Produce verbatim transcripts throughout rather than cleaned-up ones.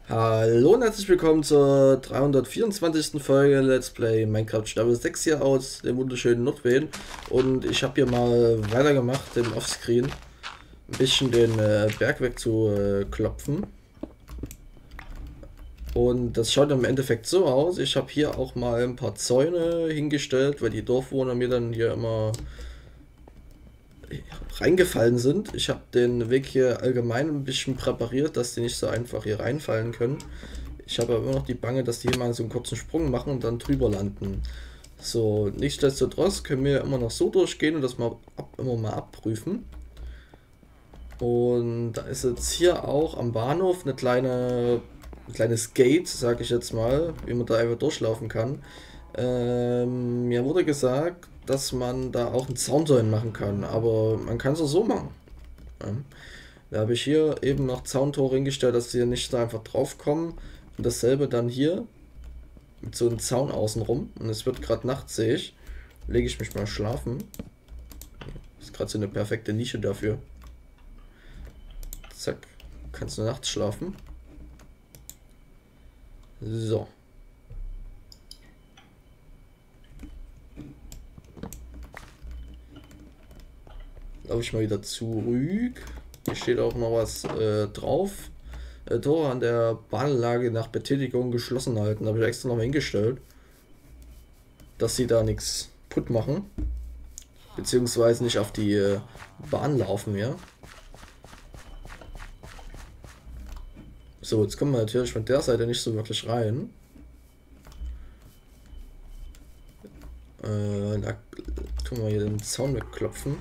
Hallo und herzlich willkommen zur dreihundertvierundzwanzigsten Folge Let's Play Minecraft Staffel sechs hier aus dem wunderschönen Nordwehen. Und ich habe hier mal weitergemacht im Offscreen, ein bisschen den äh, Berg wegzuklopfen. Äh, und das schaut im Endeffekt so aus. Ich habe hier auch mal ein paar Zäune hingestellt, weil die Dorfbewohner mir dann hier immer reingefallen sind. Ich habe den Weg hier allgemein ein bisschen präpariert, dass die nicht so einfach hier reinfallen können. Ich habe aber immer noch die Bange, dass die hier mal so einen kurzen Sprung machen und dann drüber landen. So, nichtsdestotrotz können wir immer noch so durchgehen und das mal ab, immer mal abprüfen. Und da ist jetzt hier auch am Bahnhof eine kleine, ein kleines Gate, sage ich jetzt mal, wie man da einfach durchlaufen kann. Ähm, mir wurde gesagt, dass man da auch einen Zaun machen kann, aber man kann es auch so machen. Ja. Da habe ich hier eben noch Zauntore hingestellt, dass sie hier nicht so einfach drauf kommen. Und dasselbe dann hier mit so einem Zaun außenrum. Und es wird gerade Nacht, sehe ich. Lege ich mich mal schlafen. Ist gerade so eine perfekte Nische dafür. Zack. Kannst du nachts schlafen. So. Laufe ich mal wieder zurück. Hier steht auch noch was äh, drauf. Äh, Tore an der Bahnanlage nach Betätigung geschlossen halten. Habe ich extra noch mal hingestellt. Dass sie da nichts putt machen. Beziehungsweise nicht auf die äh, Bahn laufen, ja. So, jetzt kommen wir natürlich von der Seite nicht so wirklich rein. Äh, da tun wir hier den Zaun wegklopfen.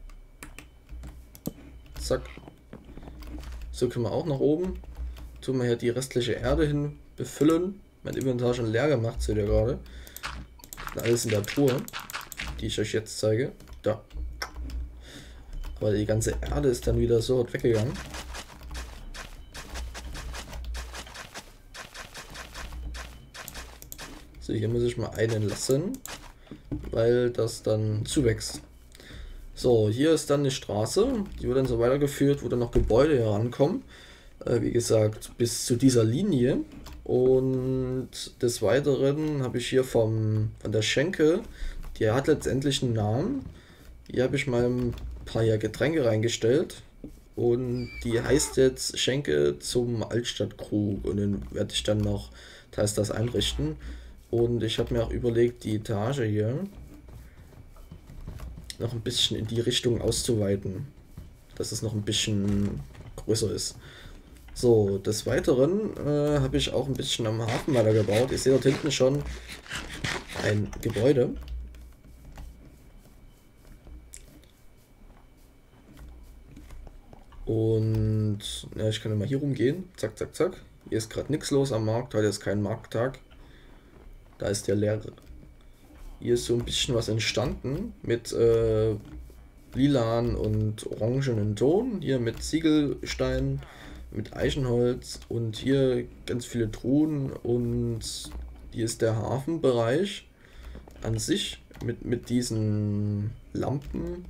Zack. So können wir auch nach oben. Tun wir hier die restliche Erde hin befüllen. Mein Inventar schon leer gemacht, seht ihr gerade. Alles in der Truhe, die ich euch jetzt zeige. Da. Aber die ganze Erde ist dann wieder so weggegangen. So, hier muss ich mal einen lassen, weil das dann zuwächst. So, hier ist dann eine Straße, die wird dann so weitergeführt, wo dann noch Gebäude herankommen. Äh, wie gesagt, bis zu dieser Linie. Und des Weiteren habe ich hier vom, von der Schenke, die hat letztendlich einen Namen. Hier habe ich mal ein paar ja Getränke reingestellt. Und die heißt jetzt Schenke zum Altstadtkrug. Und den werde ich dann noch teils das einrichten. Und ich habe mir auch überlegt, die Etage hier noch ein bisschen in die Richtung auszuweiten, dass es noch ein bisschen größer ist. So, des Weiteren äh, habe ich auch ein bisschen am Hafen weiter gebaut. Ihr seht dort hinten schon ein Gebäude. Und ja, ich kann ja mal hier rumgehen. Zack, zack, zack. Hier ist gerade nichts los am Markt. Heute ist kein Markttag. Da ist der leere. Hier ist so ein bisschen was entstanden mit äh, lilan und orangenen Ton. Hier mit Ziegelstein, mit Eichenholz und hier ganz viele Truhen. Und hier ist der Hafenbereich an sich mit, mit diesen Lampen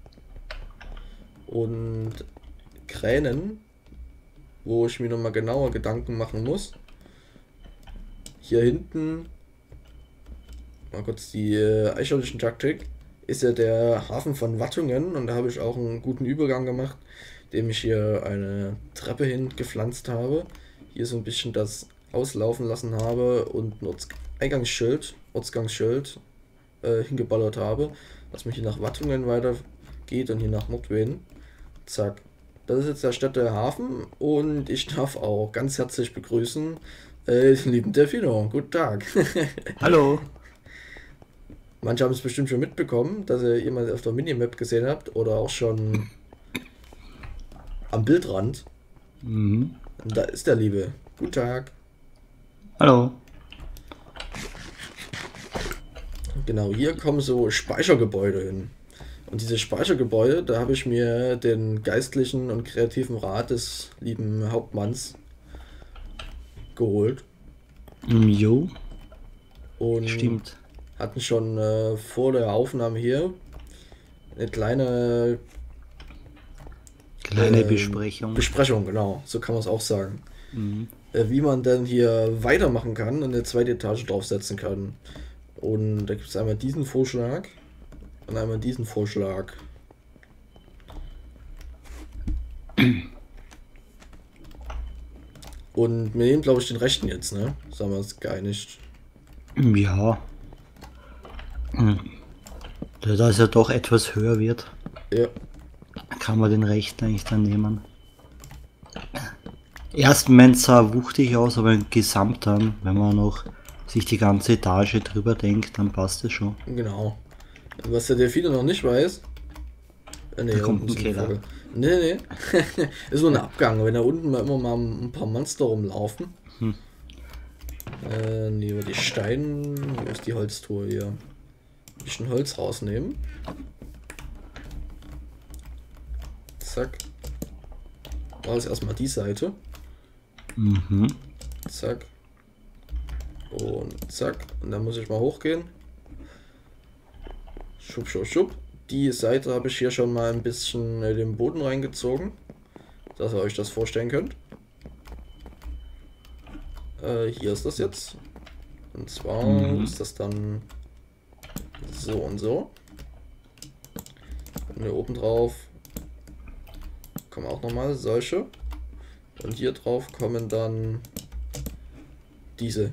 und Kränen, wo ich mir nochmal genauer Gedanken machen muss. Hier hinten, mal kurz die äh, eichhörnchen Taktik, ist ja der Hafen von Wattungen und da habe ich auch einen guten Übergang gemacht, indem ich hier eine Treppe hingepflanzt habe, hier so ein bisschen das auslaufen lassen habe und ein Orts Eingangsschild, Ortsgangsschild äh, hingeballert habe, was mich hier nach Wattungen weitergeht und hier nach Nordwehen. Zack. Das ist jetzt der Städte Hafen und ich darf auch ganz herzlich begrüßen äh, den lieben Delfino. Guten Tag. Hallo. Manche haben es bestimmt schon mitbekommen, dass ihr jemand auf der Minimap gesehen habt oder auch schon am Bildrand. Mhm. Und da ist der Liebe. Guten Tag. Hallo. Genau, hier kommen so Speichergebäude hin. Und diese Speichergebäude, da habe ich mir den geistlichen und kreativen Rat des lieben Hauptmanns geholt. Mm, Jo, Und stimmt. hatten schon äh, vor der Aufnahme hier eine kleine Kleine ähm, Besprechung. Besprechung, genau, so kann man es auch sagen. Mhm. äh, wie man dann hier weitermachen kann und eine zweite Etage draufsetzen kann. Und da gibt es einmal diesen Vorschlag und einmal diesen Vorschlag. Und wir nehmen, glaube ich, den rechten jetzt, ne? Sagen wir es geeinigt. Ja. Hm. Da das ja doch etwas höher wird, Ja. kann man den rechten eigentlich dann nehmen. Erst Moment sah wuchtig aus, aber im Gesamt dann, wenn man noch sich die ganze Etage drüber denkt, dann passt es schon. Genau. Was der Delfine noch nicht weiß. Äh, nee, Da kommt unten ein ist Keller. Vogel. Nee, nee. Ist nur ein Abgang. Wenn da unten mal immer mal ein paar Monster rumlaufen. Hm. Äh, nehmen wir die Steine. Wo ist die Holztruhe hier? Ein bisschen Holz rausnehmen. Zack. War jetzt erstmal die Seite. Mhm. Zack. Und zack. Und dann muss ich mal hochgehen. Schub, schub, schub. Die Seite habe ich hier schon mal ein bisschen äh, den Boden reingezogen, dass ihr euch das vorstellen könnt. Äh, hier ist das jetzt. Und zwar Mhm. ist das dann so und so. Und hier oben drauf kommen auch nochmal solche. Und hier drauf kommen dann diese.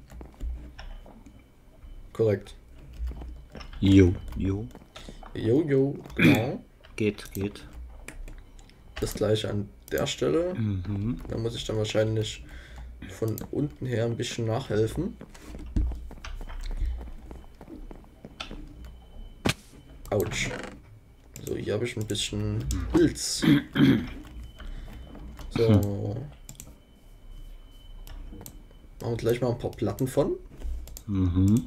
Korrekt. Jo, jo. Jojo, genau. Geht, geht. Das gleiche an der Stelle. Mhm. Da muss ich dann wahrscheinlich von unten her ein bisschen nachhelfen. Autsch. So, hier habe ich ein bisschen Holz. So. Machen wir gleich mal ein paar Platten von. Mhm.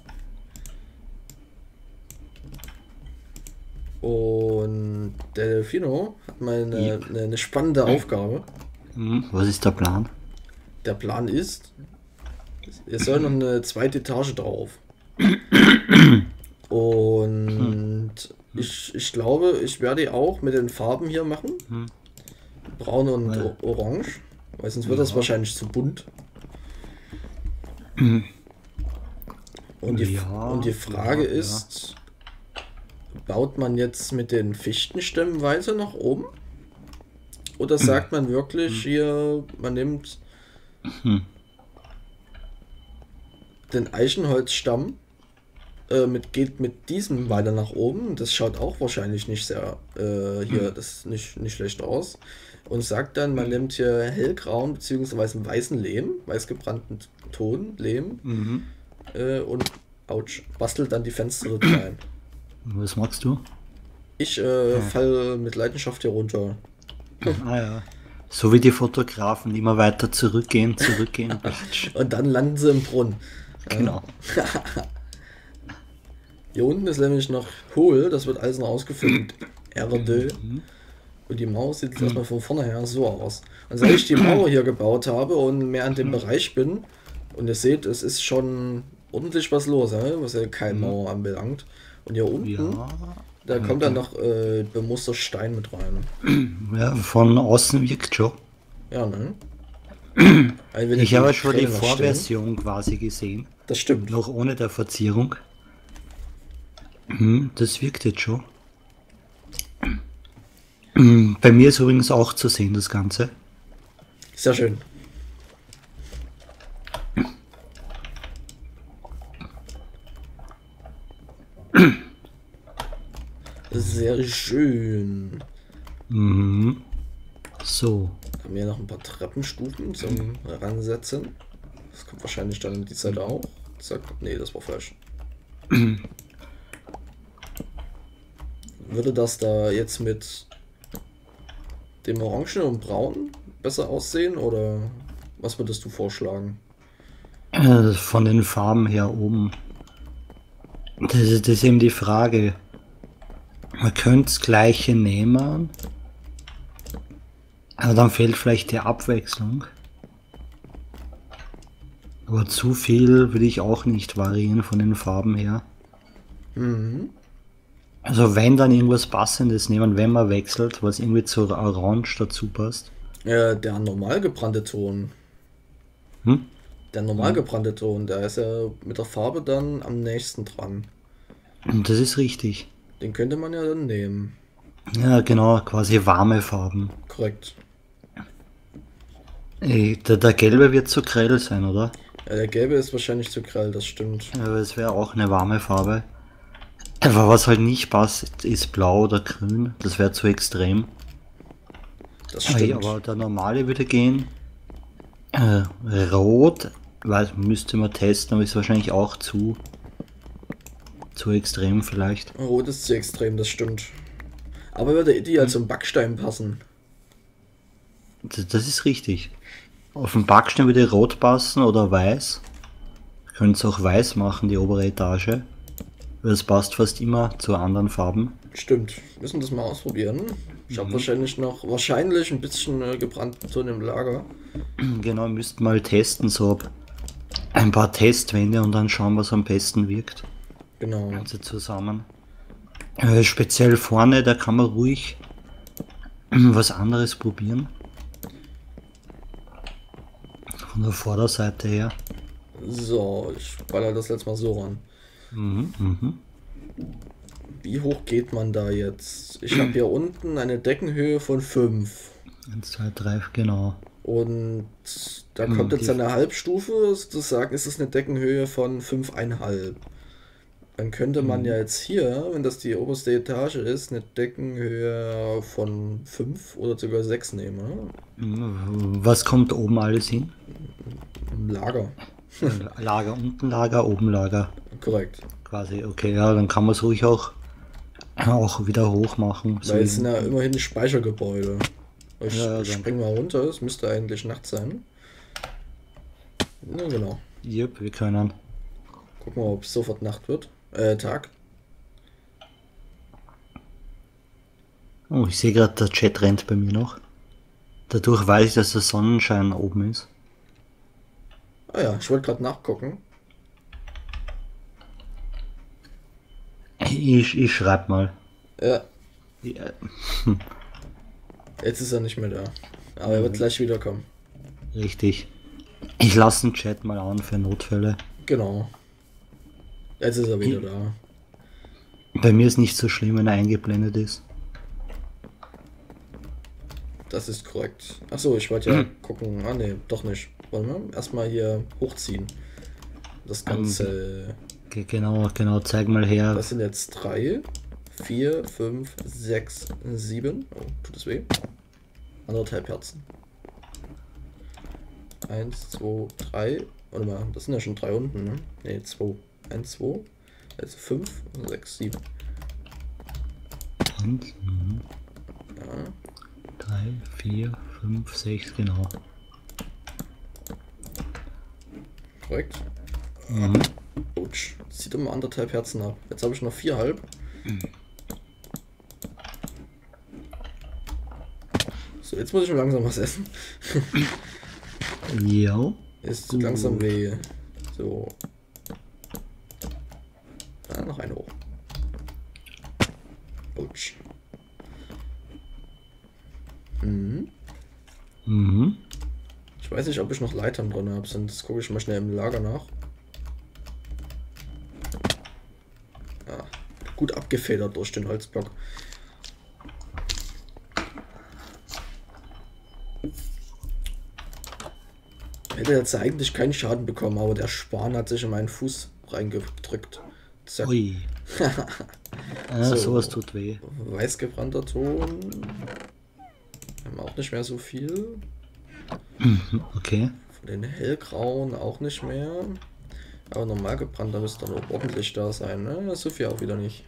Und der Delfino hat mal eine, Yep. eine, eine spannende Aufgabe. Mhm. Was ist der Plan? Der Plan ist, es soll noch eine zweite Etage drauf. Und ich, ich glaube, ich werde die auch mit den Farben hier machen. Hm. Braun und Ja. o- orange. Weil sonst wird das Ja. wahrscheinlich zu bunt. Und die, Ja, und die Frage ja, ja. ist, baut man jetzt mit den Fichtenstämmen weiter nach oben? Oder sagt man wirklich hier, man nimmt Hm. den Eichenholzstamm, äh, mit, geht mit diesem weiter nach oben. Das schaut auch wahrscheinlich nicht sehr, äh, hier, das ist nicht, nicht schlecht aus. Und sagt dann, man nimmt hier hellgrauen bzw. weißen Lehm, weiß gebrannten Ton, Lehm, Mhm. äh, und ouch, bastelt dann die Fenster dort rein. Was magst du? Ich äh, fall mit Leidenschaft hier runter. Ah ja. So wie die Fotografen, die immer weiter zurückgehen, zurückgehen. Platsch. Und dann landen sie im Brunnen. Genau. Hier unten ist nämlich noch hohl, das wird alles noch ausgefüllt mit Erde. Und die Mauer sieht jetzt erstmal von vorne her so aus. Und seit ich die Mauer hier gebaut habe und mehr an dem Bereich bin, und ihr seht, es ist schon ordentlich was los, ne? Was ja keine Mauer anbelangt. Und hier unten, Ja. da kommt dann noch äh, bemuster Stein mit rein. Ja, von außen wirkt schon. Ja, ne? Also wenn Ich die habe schon die Kräne noch stehen- Vorversion quasi gesehen. Das stimmt. Noch ohne der Verzierung. Hm, das wirkt jetzt schon. Hm, Bei mir ist übrigens auch zu sehen, das Ganze. Sehr schön. Sehr schön. Mhm. So. Haben wir noch ein paar Treppenstufen zum Ransetzen. Das kommt wahrscheinlich dann in die Seite auch. Zack. Nee, das war falsch. Würde das da jetzt mit dem Orange und Braun besser aussehen oder was würdest du vorschlagen? Äh, Von den Farben her oben. Das ist, das ist eben die Frage. Man könnte das gleiche nehmen. Aber dann fehlt vielleicht die Abwechslung. Aber zu viel will ich auch nicht variieren von den Farben her. Mhm. Also wenn dann irgendwas Passendes nehmen, wenn man wechselt, was irgendwie zur Orange dazu passt. Äh, der normal gebrannte Ton. Hm? Der normal gebrannte Ton, der ist ja mit der Farbe dann am nächsten dran. Das ist richtig. Den könnte man ja dann nehmen. Ja, genau, quasi warme Farben. Korrekt. Ey, der, der gelbe wird zu grell sein, oder? Ja, der gelbe ist wahrscheinlich zu grell, das stimmt. Ja, aber es wäre auch eine warme Farbe. Aber was halt nicht passt, ist blau oder grün. Das wäre zu extrem. Das Ey, stimmt. aber der normale würde gehen. Äh, rot, weiß, müsste man testen, aber ist wahrscheinlich auch zu, zu extrem vielleicht. Rot ist zu extrem, das stimmt. Aber würde ideal zum Backstein passen. Das, das ist richtig. Auf dem Backstein würde rot passen oder weiß. Können es auch weiß machen, die obere Etage. Das passt fast immer zu anderen Farben. Stimmt. Müssen das mal ausprobieren. Ich habe wahrscheinlich noch, wahrscheinlich ein bisschen äh, gebrannten Ton im Lager. Genau, müsst mal testen, so ein paar Testwände und dann schauen, was am besten wirkt. Genau. Also zusammen. Äh, speziell vorne, da kann man ruhig was anderes probieren. Von der Vorderseite her. So, ich baller das jetzt mal so ran. Mhm, mhm. Wie hoch geht man da jetzt? Ich habe hier unten eine Deckenhöhe von fünf. eins, zwei, drei, genau. Und da Hm, kommt jetzt die- eine Halbstufe, sozusagen ist es eine Deckenhöhe von fünf Komma fünf. Dann könnte man ja jetzt hier, wenn das die oberste Etage ist, eine Deckenhöhe von fünf oder sogar sechs nehmen, oder? Was kommt oben alles hin? Im Lager. Lager, unten Lager, oben Lager. Korrekt. Quasi, okay, ja, dann kann man es ruhig auch, auch wieder hoch machen. So Weil es sind ja immerhin Speichergebäude. Ich Ja, ja, spring mal runter, es müsste eigentlich Nacht sein. Ja, genau. Jupp, wir können. Guck mal, ob es sofort Nacht wird. Äh, Tag. Oh, ich sehe gerade, der Chat rennt bei mir noch. Dadurch weiß ich, dass der Sonnenschein oben ist. Ah ja, ich wollte gerade nachgucken. Ich, ich schreib mal. Ja, Ja, jetzt ist er nicht mehr da. Aber er wird gleich wiederkommen. richtig. Ich lasse den Chat mal an für Notfälle. Genau. Jetzt ist er wieder da. Bei mir ist nicht so schlimm, wenn er eingeblendet ist. Das ist korrekt. Achso, ich wollte ja gucken. Ah ne, doch nicht. Wollen wir erstmal hier hochziehen. Das Ganze. Ge- Genau, genau, zeig mal her. Das sind jetzt drei, vier, fünf, sechs, sieben. Oh, tut es weh? Anderthalb Herzen. Eins, zwei, drei. Warte mal, das sind ja schon drei unten, ne? Ne, zwei. Eins, zwei. Also fünf, sechs, sieben. Eins, mhm. Ja. Drei, vier, fünf, sechs, genau. Korrekt. Mhm. Autsch. Zieht immer anderthalb Herzen ab. Jetzt habe ich noch vierhalb. So, jetzt muss ich mir langsam was essen. Jo. Ist tut langsam weh. So. Ah, noch eine hoch. Autsch. Mhm. Mhm. Ich weiß nicht, ob ich noch Leitern drin habe, sonst gucke ich mal schnell im Lager nach. Ja, gut abgefedert durch den Holzblock. Hätte jetzt eigentlich keinen Schaden bekommen, aber der Span hat sich in meinen Fuß reingedrückt. Zack. Ui. Ja, So. sowas tut weh. Weißgebrannter Ton. Haben auch nicht mehr so viel. Okay. Von den hellgrauen auch nicht mehr. Aber normal gebrannter müsste doch ordentlich da sein, ne? So viel auch wieder nicht.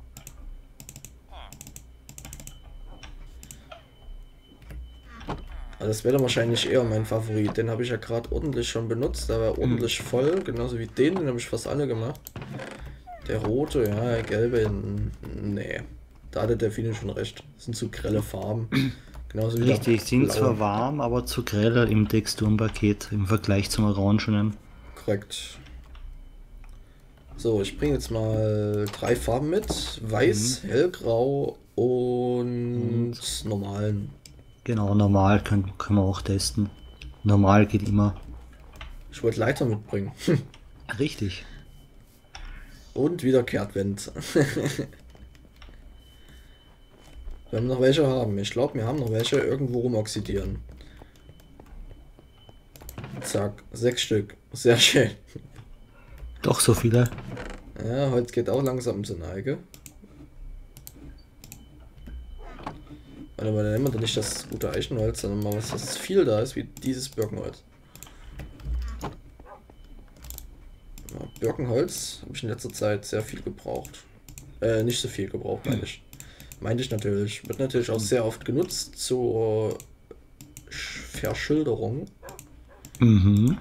Also das wäre dann wahrscheinlich eher mein Favorit. Den habe ich ja gerade ordentlich schon benutzt. Der war ordentlich voll, genauso wie den. Den habe ich fast alle gemacht. Der rote, ja, der gelbe, n- nee. Da hatte der Fine schon recht. Das sind zu grelle Farben. Genauso wie der Richtig, sind blaue. zwar warm, aber zu grell im Texturenpaket im Vergleich zum Orangenen. Korrekt. So, ich bringe jetzt mal drei Farben mit. Weiß, hellgrau und normalen. Genau, normal können, können wir auch testen. Normal geht immer. Ich wollte Leiter mitbringen. Richtig. Und wieder Kehrtwind. Wir haben noch welche haben. Ich glaube, wir haben noch welche irgendwo rumoxidieren. Zack, sechs Stück. Sehr schön. Doch so viele. Ja, Holz geht auch langsam zur Neige. Warte mal, dann nehmen wir doch nicht das gute Eichenholz, sondern mal was, was viel da ist, wie dieses Birkenholz. Ja, Birkenholz habe ich in letzter Zeit sehr viel gebraucht. Äh, nicht so viel gebraucht, meine ich. Meinte ich natürlich. Wird natürlich auch sehr oft genutzt zur Verschilderung. Mhm.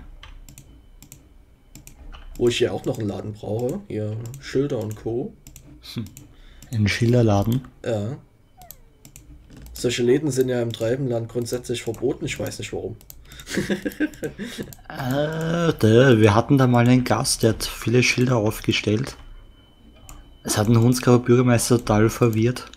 Wo ich ja auch noch einen Laden brauche. Hier Schilder und Co. Ein Schilderladen. Ja. Solche Läden sind ja im Treibenland grundsätzlich verboten. Ich weiß nicht warum. äh, der, wir hatten da mal einen Gast, der hat viele Schilder aufgestellt. Es hat ein Hundsgauer Bürgermeister total verwirrt.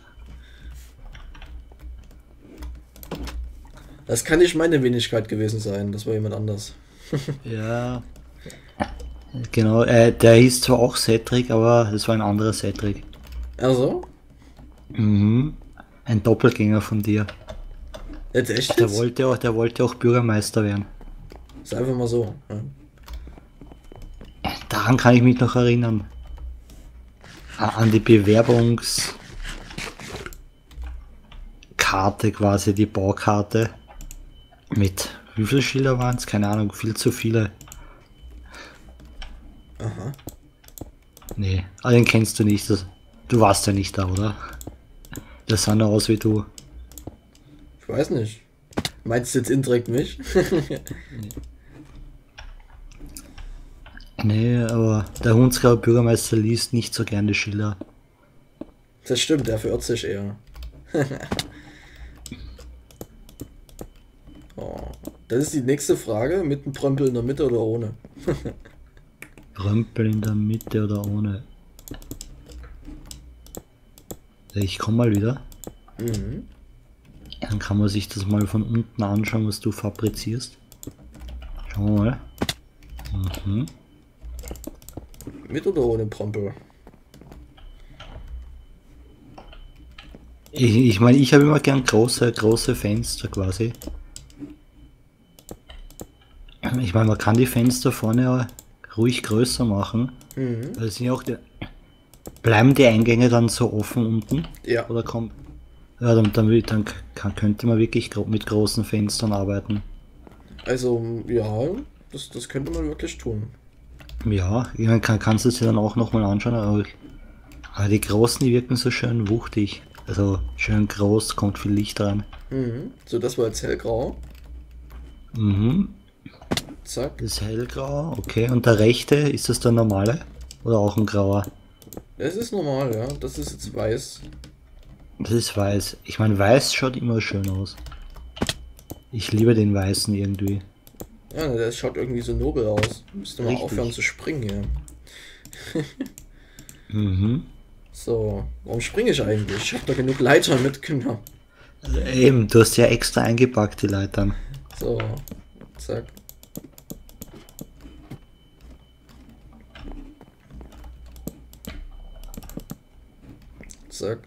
Das kann nicht meine Wenigkeit gewesen sein. Das war jemand anders. Ja. Genau, äh, der hieß zwar auch Cedric, aber das war ein anderer Cedric. Also? Mhm. Ein Doppelgänger von dir. Jetzt echt? Der Jetzt? wollte auch, der wollte auch Bürgermeister werden. Ist einfach mal so. Ja. Daran kann ich mich noch erinnern. An die Bewerbungskarte quasi, die Baukarte. Mit wie viele Schilder waren es? Keine Ahnung, viel zu viele. Aha. Nee, aber den kennst du nicht. Das, du warst ja nicht da, oder? Das sah nur aus wie du. Ich weiß nicht. Meinst du jetzt indirekt mich? Nee, aber der Hunsgauer Bürgermeister liest nicht so gerne Schilder. Das stimmt, der verirrt sich eher. Oh. Das ist die nächste Frage. Mit einem Prömpel in der Mitte oder ohne? Römpel in der Mitte oder ohne? Ich komme mal wieder. Mhm. Dann kann man sich das mal von unten anschauen, was du fabrizierst. Schauen wir mal. Mhm. Mit oder ohne Prömpel? Ich meine, ich, mein, ich habe immer gern große, große Fenster quasi. Ich meine, man kann die Fenster vorne ruhig größer machen. Mhm. Das sind ja auch die, bleiben die Eingänge dann so offen unten? Ja. Oder kommt... Ja, dann, dann, dann kann, könnte man wirklich gro mit großen Fenstern arbeiten. Also, ja, das, das könnte man wirklich tun. Ja, ich meine, kann, kannst du es dir dann auch nochmal anschauen, aber, aber die großen, die wirken so schön wuchtig. Also schön groß, kommt viel Licht rein. Mhm. So, das war jetzt hellgrau. Mhm. Zack. Das ist hellgrau, okay. Und der rechte, ist das der normale? Oder auch ein grauer? Es ist normal, ja. Das ist jetzt weiß. Das ist weiß. Ich meine, weiß schaut immer schön aus. Ich liebe den weißen irgendwie. Ja, der schaut irgendwie so nobel aus. Müsste mal Richtig. aufhören zu springen hier. Mhm. So, warum springe ich eigentlich? Ich habe da genug Leitern mitgenommen. Also eben, du hast ja extra eingepackt, die Leitern. So, zack. Zack.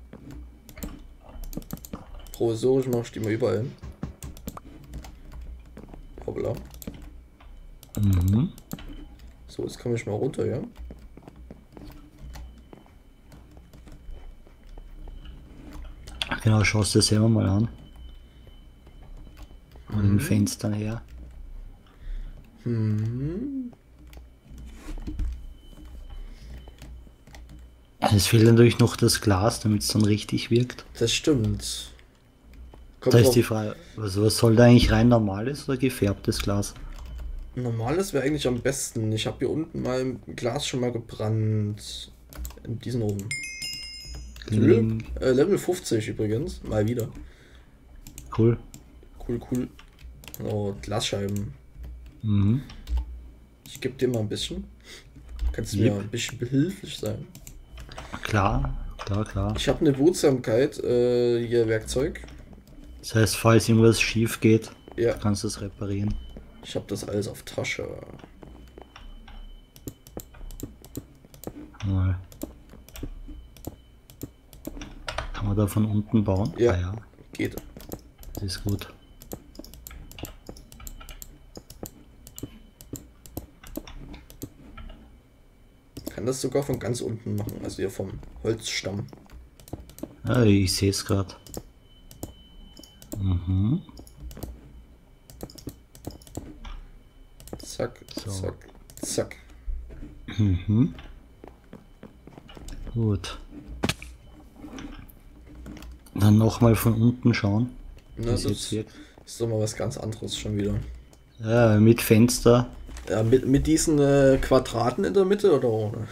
Provisorisch mache ich die mal überall hin. Hoppla. Mhm. So, jetzt komme ich mal runter, ja. Genau, schaust du das selber mal an. Von den Mhm. Fenstern her. Hm. Es fehlt natürlich noch das Glas, damit es dann richtig wirkt. Das stimmt. Kommt Da ist drauf- die Frage, also was soll da eigentlich rein, normales oder gefärbtes Glas? Normales wäre eigentlich am besten. Ich habe hier unten mal ein Glas schon mal gebrannt. In diesen oben. Kling. Äh, Level fünfzig übrigens. Mal wieder. Cool. Cool, cool. Oh, Glasscheiben. Mhm. Ich gebe dir mal ein bisschen. Kannst du Yep. mir ein bisschen behilflich sein? Klar, klar, klar. Ich habe eine Behutsamkeit, äh, hier Werkzeug. Das heißt, falls irgendwas schief geht, Ja, kannst du es reparieren. Ich habe das alles auf Tasche. Mal. Kann man da von unten bauen? Ja, Ah, ja. geht. Das ist gut. Kann das sogar von ganz unten machen, also hier vom Holzstamm. Ja, ich sehe es gerade. Mhm. Zack, So. zack, zack. Mhm. Gut. Dann nochmal von unten schauen. Na, wie es das jetzt wirkt. ist doch mal was ganz anderes schon wieder. Ja, mit Fenster. Ja, mit, mit diesen äh, Quadraten in der Mitte oder ohne?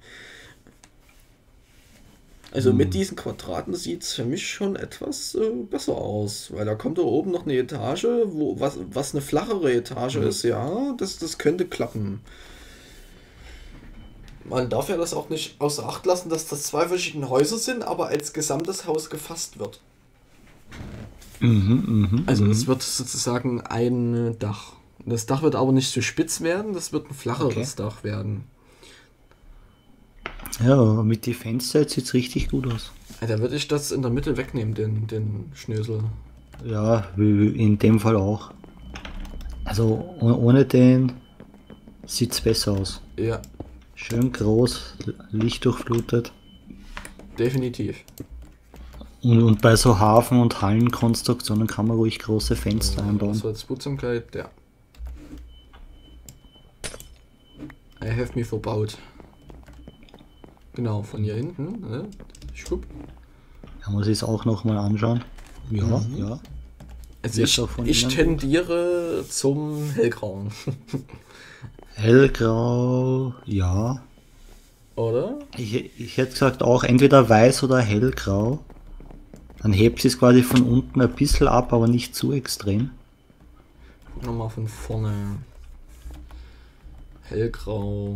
Also Hm. mit diesen Quadraten sieht es für mich schon etwas äh, besser aus, weil da kommt da oben noch eine Etage, wo was, was eine flachere Etage Mhm. ist, ja, das, das könnte klappen. Man darf ja das auch nicht außer Acht lassen, dass das zwei verschiedene Häuser sind, aber als gesamtes Haus gefasst wird. Mhm, mhm, Also mhm. es wird sozusagen ein Dach. Das Dach wird aber nicht so spitz werden, das wird ein flacheres Okay. Dach werden. Ja, mit den Fenstern sieht es richtig gut aus. Ja, da würde ich das in der Mitte wegnehmen, den, den Schnösel. Ja, wie wie in dem Fall auch. Also oh- ohne den sieht es besser aus. Ja, Schön groß, lichtdurchflutet. definitiv. Und, und bei so Hafen- und Hallenkonstruktionen kann man ruhig große Fenster So, einbauen. als Behutsamkeit, ja. I have me verbaut. Genau, von hier hinten. Ne? Schwupp. Da muss ich es auch nochmal anschauen. Ja, Mhm. ja. Also Wird ich, auch von ich innen tendiere zum Hellgrauen. Hellgrau, ja. Oder? Ich, ich hätte gesagt auch entweder weiß oder hellgrau. Dann hebt sie es quasi von unten ein bisschen ab, aber nicht zu extrem. Guck nochmal von vorne. Hellgrau.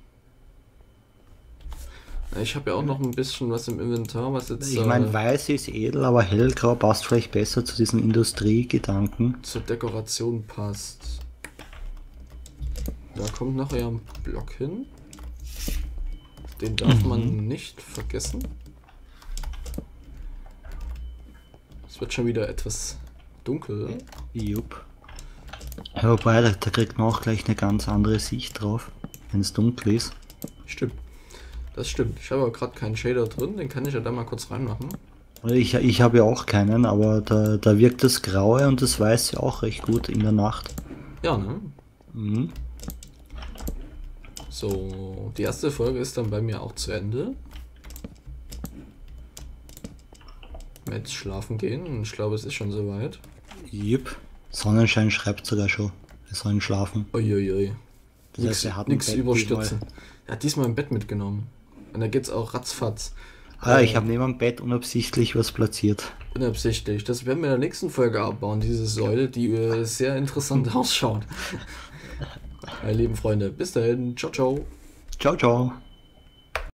Ich habe ja auch noch ein bisschen was im Inventar, was jetzt Ich meine, äh, weiß ist edel, aber hellgrau passt vielleicht besser zu diesen Industriegedanken. zur Dekoration passt. Da kommt nachher ein Block hin. Den darf Mhm. man nicht vergessen. Es wird schon wieder etwas dunkel. Jupp. Ja, wobei, da, da kriegt man auch gleich eine ganz andere Sicht drauf, wenn es dunkel ist. Stimmt. Das stimmt. Ich habe aber gerade keinen Shader drin, den kann ich ja da mal kurz reinmachen. Ich, ich habe ja auch keinen, aber da, da wirkt das Graue und das Weiße auch recht gut in der Nacht. Ja, ne? Mhm. So, die erste Folge ist dann bei mir auch zu Ende. Mit schlafen gehen und ich glaube, es ist schon soweit. Jupp. Sonnenschein schreibt sogar schon, wir sollen schlafen. Uiuiui. Das heißt, Nix, er hat ein nix Bett überstürzen. Er hat diesmal ein Bett mitgenommen. Und da geht's auch ratzfatz. Ah, Äh, ich habe neben dem Bett unabsichtlich was platziert. Unabsichtlich. Das werden wir in der nächsten Folge abbauen, diese Säule, die äh, sehr interessant ausschaut. Meine lieben Freunde, bis dahin. Ciao, ciao. Ciao, ciao.